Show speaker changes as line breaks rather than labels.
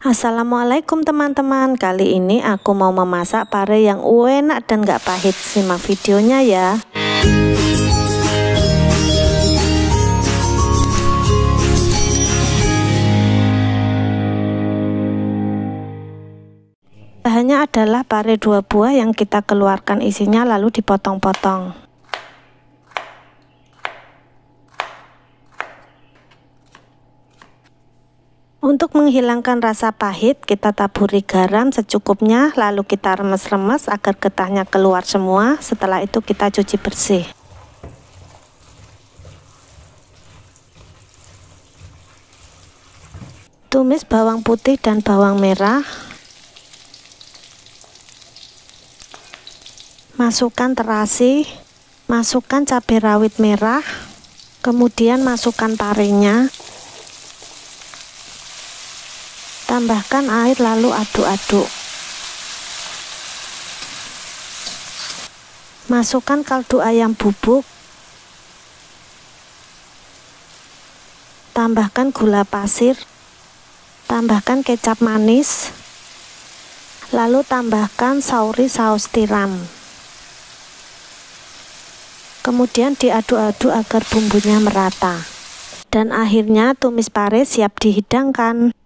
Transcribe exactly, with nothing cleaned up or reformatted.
Assalamualaikum teman-teman, kali ini aku mau memasak pare yang enak dan gak pahit. Simak videonya ya. Bahannya adalah pare dua buah yang kita keluarkan isinya lalu dipotong-potong. Untuk menghilangkan rasa pahit, kita taburi garam secukupnya, lalu kita remes-remes agar getahnya keluar semua. Setelah itu kita cuci bersih. Tumis bawang putih dan bawang merah. Masukkan terasi, masukkan cabai rawit merah, kemudian masukkan parenya. Tambahkan air lalu aduk-aduk. Masukkan kaldu ayam bubuk. Tambahkan gula pasir. Tambahkan kecap manis. Lalu tambahkan sauri saus tiram. Kemudian diaduk-aduk agar bumbunya merata. Dan akhirnya tumis pare siap dihidangkan.